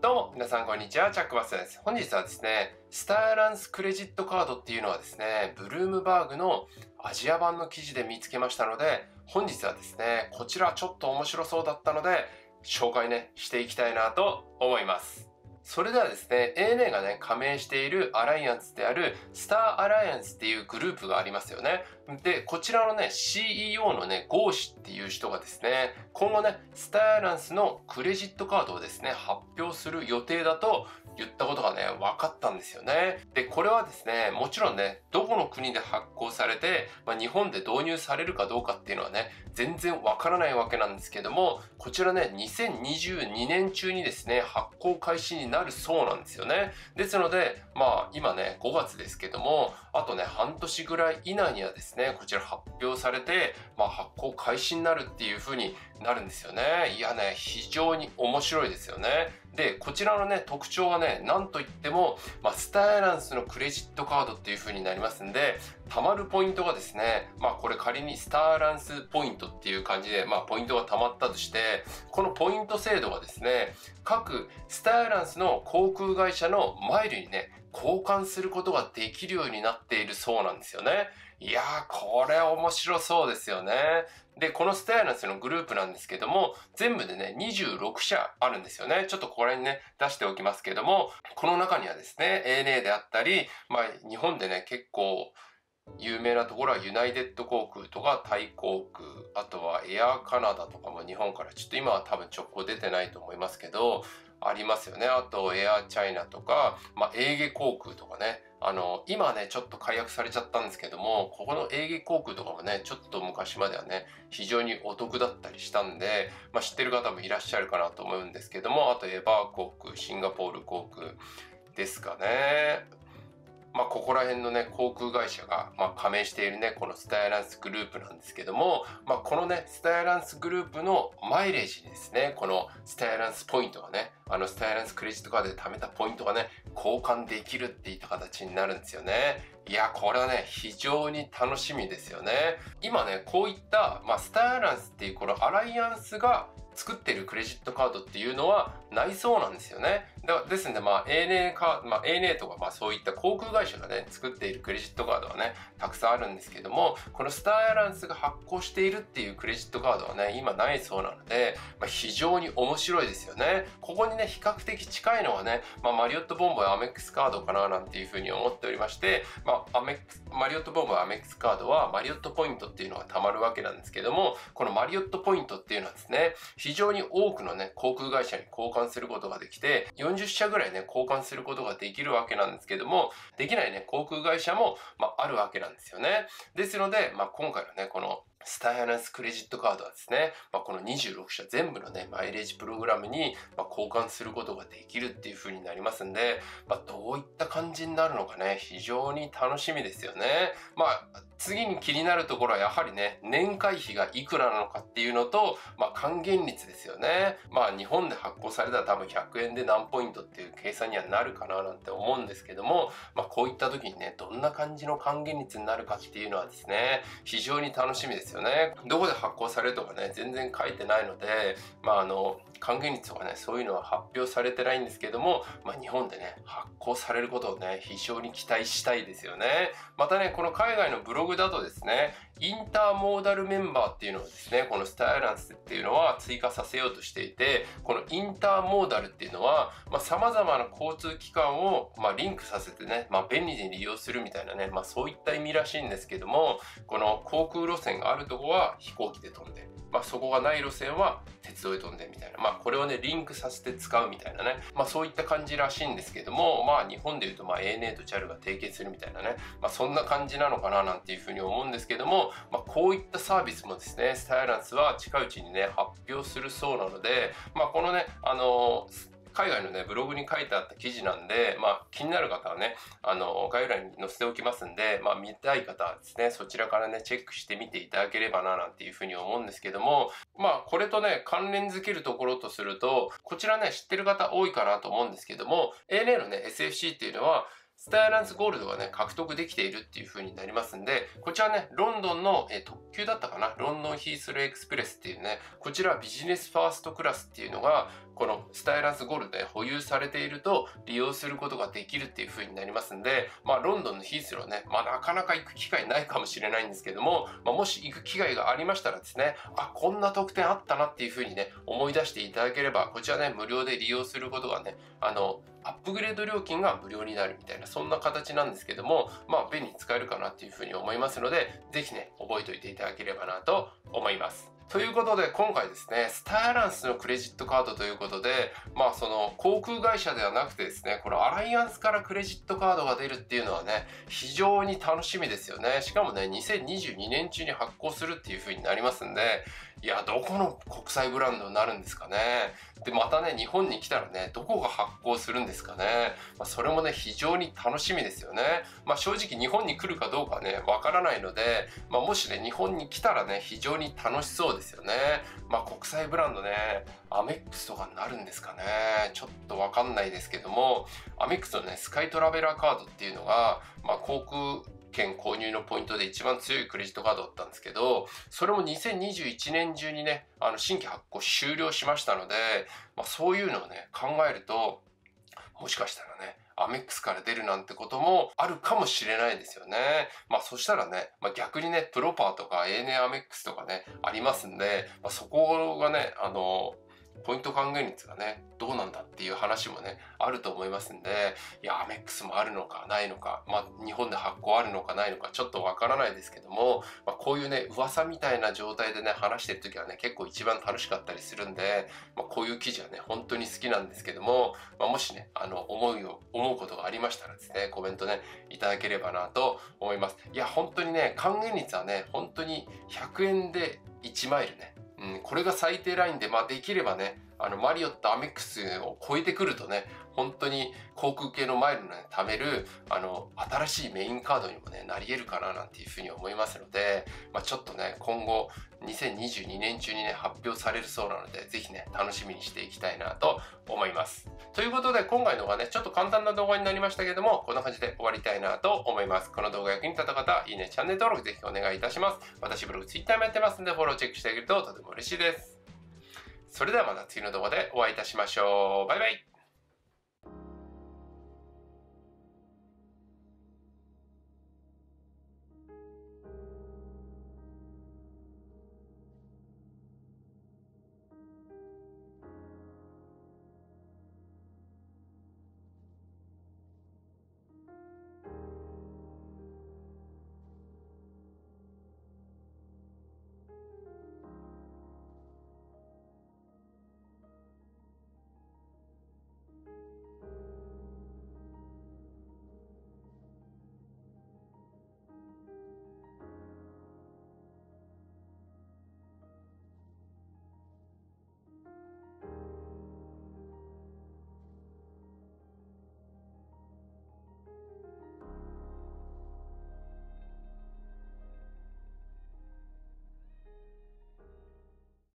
どうも、皆さんこんにちは、チャックバスです。本日はですね、スタイランスクレジットカードっていうのはですね、ブルームバーグのアジア版の記事で見つけましたので、本日はですね、こちらちょっと面白そうだったので、紹介ね、していきたいなと思います。それではですね、ANA がね、加盟しているアライアンスであるスターアライアンスっていうグループがありますよね。で、こちらのね、CEO のね、ゴーシっていう人がですね、今後ね、スタイランスのクレジットカードをですね、発表する予定だと言ったことがね、分かったんですよね。で、これはですね、もちろんね、どこの国で発行されて、日本で導入されるかどうかっていうのはね、全然わからないわけなんですけども、こちらね、2022年中にですね、発行開始になるそうなんですよね。ですので、今ね、5月ですけども、あとね、半年ぐらい以内にはですね、こちら発表されて、発行開始になるっていう風になるんですよね。いやね、非常に面白いですよね。で、こちらのね、特徴はね、なんといっても、スタイランスのクレジットカードっていう風になりますんで、貯まるポイントがですね、これ仮にスタイランスポイントっていう感じで、ポイントが貯まったとして、このポイント制度がですね、各スタイランスの航空会社のマイルにね、交換することができるようになっているそうなんですよね。いやー、これ面白そうですよね。で、このスタイランスのグループなんですけども、全部でね、26社あるんですよね。ちょっとここら辺にね、出しておきますけども、この中にはですね、ANA であったり、日本でね、結構、有名なところはユナイテッド航空とかタイ航空、あとはエアーカナダとかも日本からちょっと今は多分直行出てないと思いますけど、ありますよね。あとエアーチャイナとか、エーゲ航空とかね。今ね、ちょっと解約されちゃったんですけども、ここのエーゲ航空とかもね、ちょっと昔まではね、非常にお得だったりしたんで、知ってる方もいらっしゃるかなと思うんですけども、あとエバー航空、シンガポール航空ですかね。ここら辺のね、航空会社が、加盟しているね、このスタイランスグループなんですけども、このね、スタイランスグループのマイレージにですね、このスタイランスポイントがね、スタイランスクレジットカードで貯めたポイントがね、交換できるっていった形になるんですよね。いや、これはね、非常に楽しみですよね。今ね、こういった、スタイランスっていうこのアライアンスが作ってるクレジットカードっていうのはないそうなんですよね。ですんで、ANA とか、そういった航空会社がね、作っているクレジットカードはね、たくさんあるんですけども、このスタイランスが発行しているっていうクレジットカードはね、今ないそうなので、非常に面白いですよね。ここにね、比較的近いのはね、マリオットボンボやアメックスカードかななんていうふうに思っておりまして、マリオットボンボやアメックスカードはマリオットポイントっていうのが貯まるわけなんですけども、このマリオットポイントっていうのはですね、非常に多くのね、航空会社に交換することができて、40社ぐらいね、交換することができるわけなんですけども、できないね、航空会社も、あるわけなんですよね。ですので、今回のね、このスタイランスクレジットカードはですね、この26社全部のね、マイレージプログラムに、交換することができるっていう風になりますんで、どういった感じになるのかね、非常に楽しみですよね。次に気になるところはやはりね、年会費がいくらなのかっていうのと、還元率ですよね。日本で発行されたら多分100円で何ポイントっていう計算にはなるかななんて思うんですけども、こういった時にね、どんな感じの還元率になるかっていうのはですね、非常に楽しみですよね。どこで発行されるとかね、全然書いてないので、還元率とかね、そういうのは発表されてないんですけども、日本でね、発行されることをね、非常に期待したいですよね。またね、この海外のブログだとですね、インターモーダルメンバーっていうのをですね、このスタイランスっていうのは追加させようとしていて、このインターモーダルっていうのは、様々な交通機関を、リンクさせてね、便利に利用するみたいなね、そういった意味らしいんですけども、この航空路線があるとこは飛行機で飛んで、そこがない路線は鉄道で飛んでみたいな、これをね、リンクさせて使うみたいなね、そういった感じらしいんですけども、日本で言うとANA と JAL が提携するみたいなね、そんな感じなのかななんていうふうに思うんですけども、こういったサービスもですね、スタイランスは近いうちにね、発表するそうなので、このね、海外のね、ブログに書いてあった記事なんで、気になる方はね、概要欄に載せておきますんで、見たい方はですね、そちらからね、チェックしてみていただければな、なんていうふうに思うんですけども、これとね、関連づけるところとすると、こちらね、知ってる方多いかなと思うんですけども、ANA のね、SFC っていうのは、スタイランスゴールドがね、獲得できているっていう風になりますんで、こちらね、ロンドンの、特急だったかな、ロンドンヒースローエクスプレスっていうね、こちらビジネスファーストクラスっていうのが、 このスタイランスゴールドで保有されていると利用することができるっていう風になりますんで、ロンドンのヒースローね、なかなか行く機会ないかもしれないんですけども、もし行く機会がありましたらですね、こんな特典あったなっていう風にね、思い出していただければ、こちらね、無料で利用することがね、アップグレード料金が無料になるみたいな、そんな形なんですけども、便利に使えるかなっていう風に思いますので、ぜひね、覚えておいていただければなと思います。ということで今回ですね、スターアランスのクレジットカードということで、その航空会社ではなくてですね、このアライアンスからクレジットカードが出るっていうのはね、非常に楽しみですよね。しかもね、2022年中に発行するっていう風になりますんで、いや、どこの国際ブランドになるんですかね。で、またね、日本に来たらね、どこが発行するんですかね。それもね、非常に楽しみですよね。正直日本に来るかどうかね、わからないので、もしね、日本に来たらね、非常に楽しそうですよね。国際ブランドね、アメックスとかになるんですかね。ちょっとわかんないですけども、アメックスのね、スカイトラベラーカードっていうのが、航空券購入のポイントで一番強いクレジットカードだったんですけど、それも2021年中にね、新規発行終了しましたので、そういうのをね、考えると、もしかしたらね、アメックスから出るなんてこともあるかもしれないですよね。そしたらね、逆にね、プロパーとか ANA アメックスとかね、ありますんで、そこがね、ポイント還元率がね、どうなんだっていう話もね、あると思いますんで、いや、アメックスもあるのかないのか、日本で発行あるのかないのか、ちょっとわからないですけども、こういうね、噂みたいな状態でね、話してるときはね、結構一番楽しかったりするんで、こういう記事はね、本当に好きなんですけども、もしね、思うことがありましたらですね、コメントね、いただければなと思います。いや、本当にね、還元率はね、本当に100円で1マイルね、これが最低ラインで、できればね、マリオットアメックスを超えてくるとね、本当に航空系のマイルのね、貯める、新しいメインカードにもね、なり得るかななんていうふうに思いますので、ちょっとね、今後、2022年中にね、発表されるそうなので、ぜひね、楽しみにしていきたいなと思います。ということで、今回の動画ね、ちょっと簡単な動画になりましたけども、こんな感じで終わりたいなと思います。この動画役に立った方、いいね、チャンネル登録ぜひお願いいたします。私ブログ、Twitter もやってますんで、フォローチェックしてあげるととても嬉しいです。それではまた次の動画でお会いいたしましょう。バイバイ。